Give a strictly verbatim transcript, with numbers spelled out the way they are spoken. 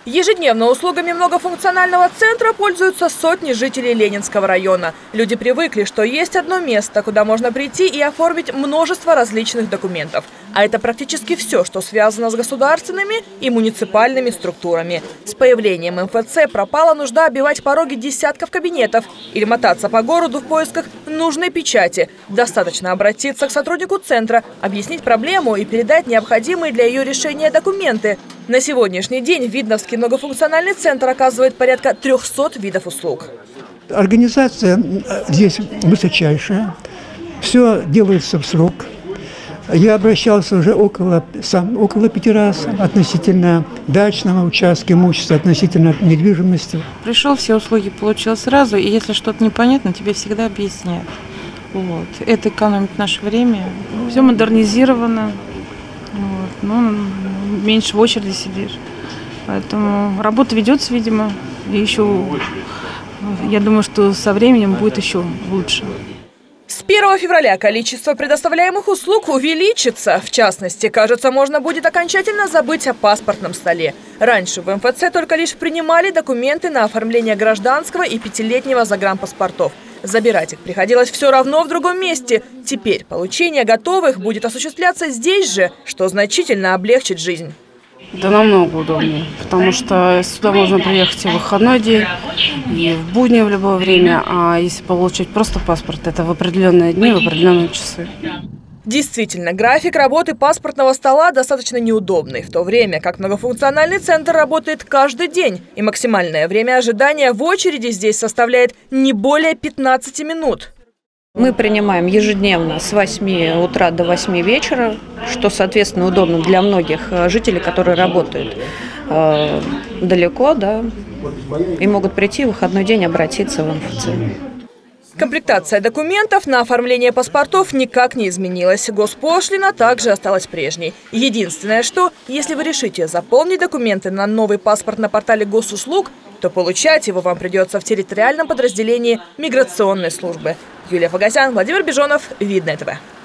Ежедневно услугами многофункционального центра пользуются сотни жителей Ленинского района. Люди привыкли, что есть одно место, куда можно прийти и оформить множество различных документов. А это практически все, что связано с государственными и муниципальными структурами. С появлением эм эф цэ пропала нужда оббивать пороги десятков кабинетов или мотаться по городу в поисках нужной печати. Достаточно обратиться к сотруднику центра, объяснить проблему и передать необходимые для ее решения документы. На сегодняшний день Видновский многофункциональный центр оказывает порядка трёхсот видов услуг. Организация здесь высочайшая, все делается в срок. Я обращался уже около, сам, около пяти раз относительно дачного участка, имущества, относительно недвижимости. Пришел, все услуги получил сразу, и если что-то непонятно, тебе всегда объясняют. Вот. Это экономит наше время. Все модернизировано. Вот. Ну, меньше в очереди сидишь. Поэтому работа ведется, видимо. И еще, я думаю, что со временем будет еще лучше. С первого февраля количество предоставляемых услуг увеличится. В частности, кажется, можно будет окончательно забыть о паспортном столе. Раньше в эм эф цэ только лишь принимали документы на оформление гражданского и пятилетнего загранпаспортов. Забирать их приходилось все равно в другом месте. Теперь получение готовых будет осуществляться здесь же, что значительно облегчит жизнь. Да намного удобнее, потому что сюда можно приехать и в выходной день, и в будни в любое время, а если получить просто паспорт, это в определенные дни, в определенные часы. Действительно, график работы паспортного стола достаточно неудобный, в то время как многофункциональный центр работает каждый день, и максимальное время ожидания в очереди здесь составляет не более пятнадцати минут. Мы принимаем ежедневно с восьми утра до восьми вечера, что, соответственно, удобно для многих жителей, которые работают э, далеко, да, и могут прийти в выходной день обратиться в эм эф цэ. Комплектация документов на оформление паспортов никак не изменилась. Госпошлина также осталась прежней. Единственное, что, если вы решите заполнить документы на новый паспорт на портале госуслуг, то получать его вам придется в территориальном подразделении миграционной службы. Юлия Фагасян, Владимир Бежонов, Видное тэ вэ.